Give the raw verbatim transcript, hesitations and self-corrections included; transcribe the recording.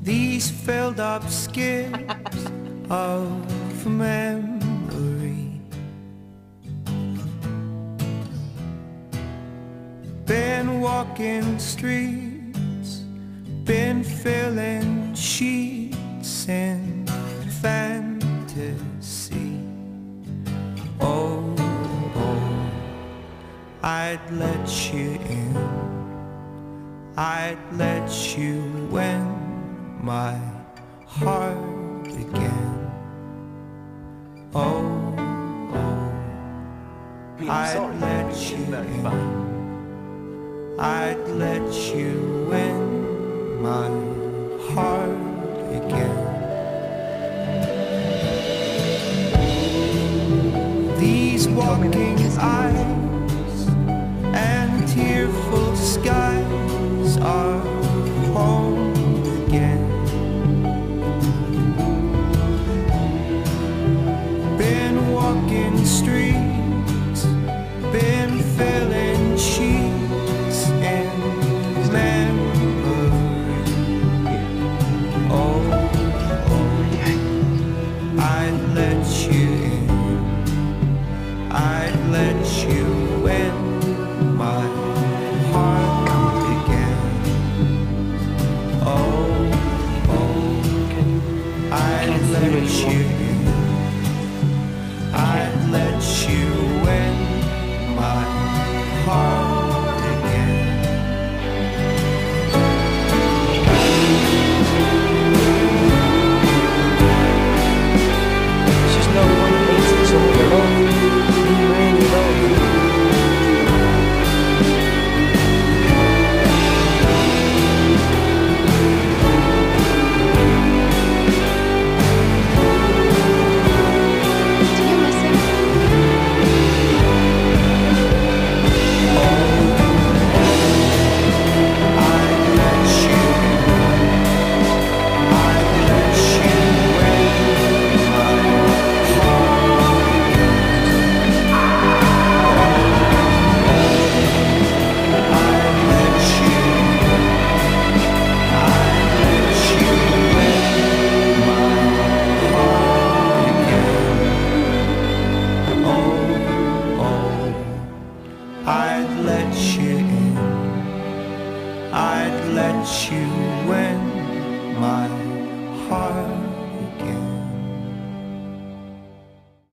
these filled up skips of memory. Been walking streets, been filling sheets in fantasy. Oh, oh, I'd let you in, I'd let you in my heart again. Oh, oh, I'd let you in, I'd let you in my heart again. These walking eyes and tearful skies are home again. Been walking streets, been filling sheets in memory. Oh, oh, I'd let you in, I'd let you in my heart again. Oh, oh, I'd let you in, I'd let you in my heart again. It's just no one needs it, so we're all really low. Do you miss him? I'd let you in, I'd let you in my heart again. I'd let you in, I'd let you in my heart again. Oh, oh, I'd let you in, I'd let you in my